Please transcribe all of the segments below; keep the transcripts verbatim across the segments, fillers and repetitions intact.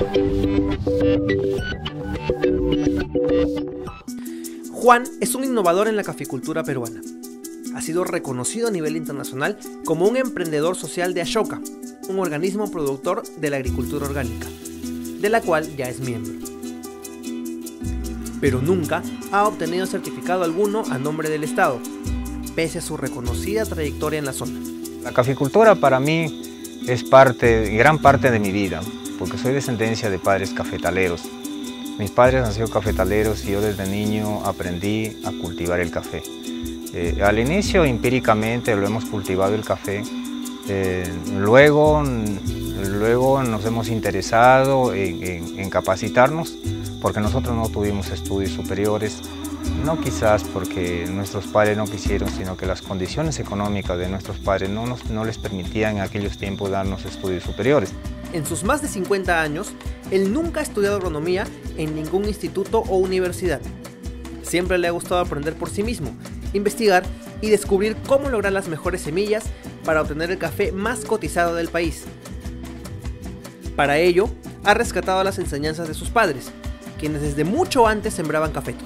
Juan es un innovador en la caficultura peruana. Ha sido reconocido a nivel internacional como un emprendedor social de Ashoka, un organismo productor de la agricultura orgánica, de la cual ya es miembro. Pero nunca ha obtenido certificado alguno a nombre del Estado, pese a su reconocida trayectoria en la zona. La caficultura para mí es parte, gran parte de mi vida, porque soy descendencia de padres cafetaleros. Mis padres han sido cafetaleros y yo desde niño aprendí a cultivar el café. Eh, al inicio, empíricamente, lo hemos cultivado el café. Eh, luego, luego nos hemos interesado en, en, en capacitarnos, porque nosotros no tuvimos estudios superiores, no quizás porque nuestros padres no quisieron, sino que las condiciones económicas de nuestros padres no, nos, no les permitían en aquellos tiempos darnos estudios superiores. En sus más de cincuenta años, él nunca ha estudiado agronomía en ningún instituto o universidad. Siempre le ha gustado aprender por sí mismo, investigar y descubrir cómo lograr las mejores semillas para obtener el café más cotizado del país. Para ello, ha rescatado las enseñanzas de sus padres, quienes desde mucho antes sembraban cafetos.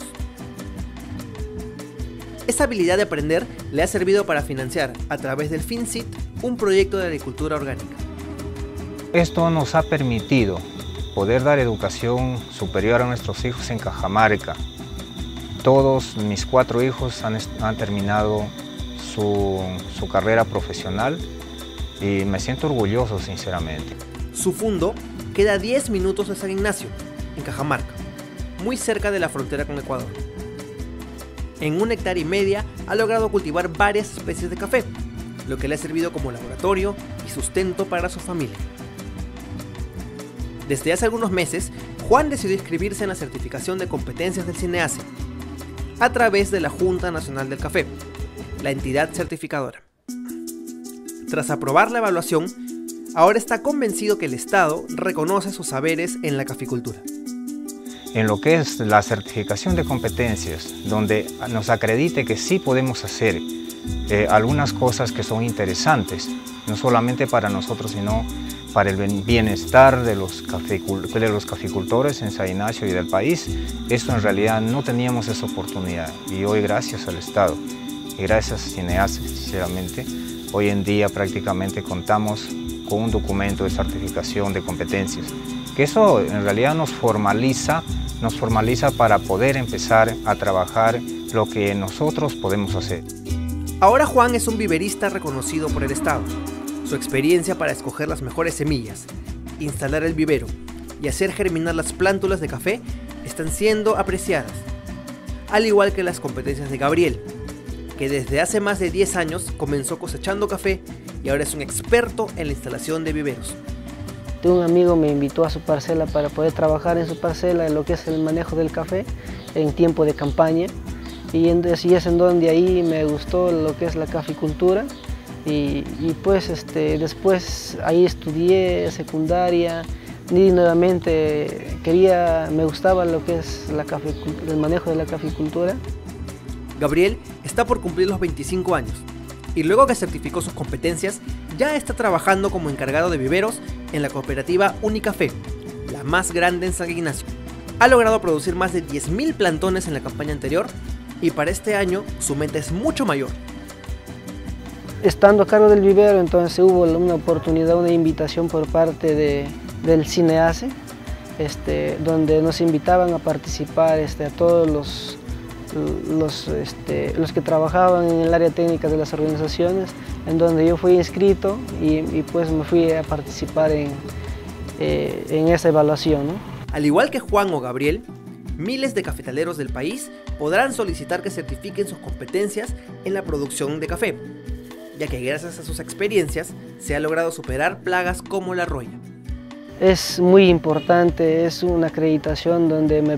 Esa habilidad de aprender le ha servido para financiar, a través del FinSit, un proyecto de agricultura orgánica. Esto nos ha permitido poder dar educación superior a nuestros hijos en Cajamarca. Todos mis cuatro hijos han, han terminado su, su carrera profesional y me siento orgulloso, sinceramente. Su fundo queda a diez minutos de San Ignacio, en Cajamarca, muy cerca de la frontera con Ecuador. En una hectárea y media ha logrado cultivar varias especies de café, lo que le ha servido como laboratorio y sustento para su familia. Desde hace algunos meses, Juan decidió inscribirse en la certificación de competencias del SINEACE, a través de la Junta Nacional del Café, la entidad certificadora. Tras aprobar la evaluación, ahora está convencido que el Estado reconoce sus saberes en la caficultura. En lo que es la certificación de competencias, donde nos acredite que sí podemos hacer eh, algunas cosas que son interesantes, no solamente para nosotros, sino para el bienestar de los, de los caficultores en San Ignacio y del país. Esto en realidad no teníamos esa oportunidad y hoy, gracias al Estado y gracias a SINEACE, sinceramente, hoy en día prácticamente contamos con un documento de certificación de competencias, que eso en realidad nos formaliza, nos formaliza para poder empezar a trabajar lo que nosotros podemos hacer. Ahora Juan es un viverista reconocido por el Estado. Su experiencia para escoger las mejores semillas, instalar el vivero y hacer germinar las plántulas de café están siendo apreciadas, al igual que las competencias de Gabriel, que desde hace más de diez años comenzó cosechando café y ahora es un experto en la instalación de viveros. Un amigo me invitó a su parcela para poder trabajar en su parcela en lo que es el manejo del café en tiempo de campaña, y es en donde ahí me gustó lo que es la caficultura. Y, y pues este, después ahí estudié secundaria y nuevamente quería, me gustaba lo que es la el manejo de la caficultura. Gabriel está por cumplir los veinticinco años y luego que certificó sus competencias ya está trabajando como encargado de viveros en la cooperativa Unicafé, la más grande en San Ignacio. Ha logrado producir más de diez mil plantones en la campaña anterior y para este año su meta es mucho mayor. Estando a cargo del vivero, entonces hubo una oportunidad, una invitación por parte de, del SINEACE, este, donde nos invitaban a participar este, a todos los, los, este, los que trabajaban en el área técnica de las organizaciones, en donde yo fui inscrito y, y pues me fui a participar en, eh, en esa evaluación, ¿no? Al igual que Juan o Gabriel, miles de cafetaleros del país podrán solicitar que certifiquen sus competencias en la producción de café, ya que gracias a sus experiencias se ha logrado superar plagas como la roya. Es muy importante, es una acreditación donde me,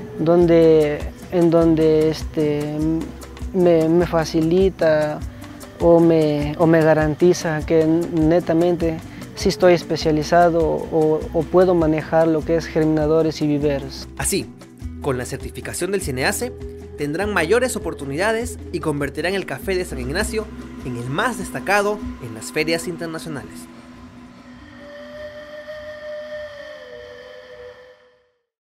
donde, en donde este, me, me facilita o me, o me garantiza que netamente sí estoy especializado o, o puedo manejar lo que es germinadores y viveros. Así, con la certificación del SINEACE, tendrán mayores oportunidades y convertirán el café de San Ignacio en el más destacado en las ferias internacionales.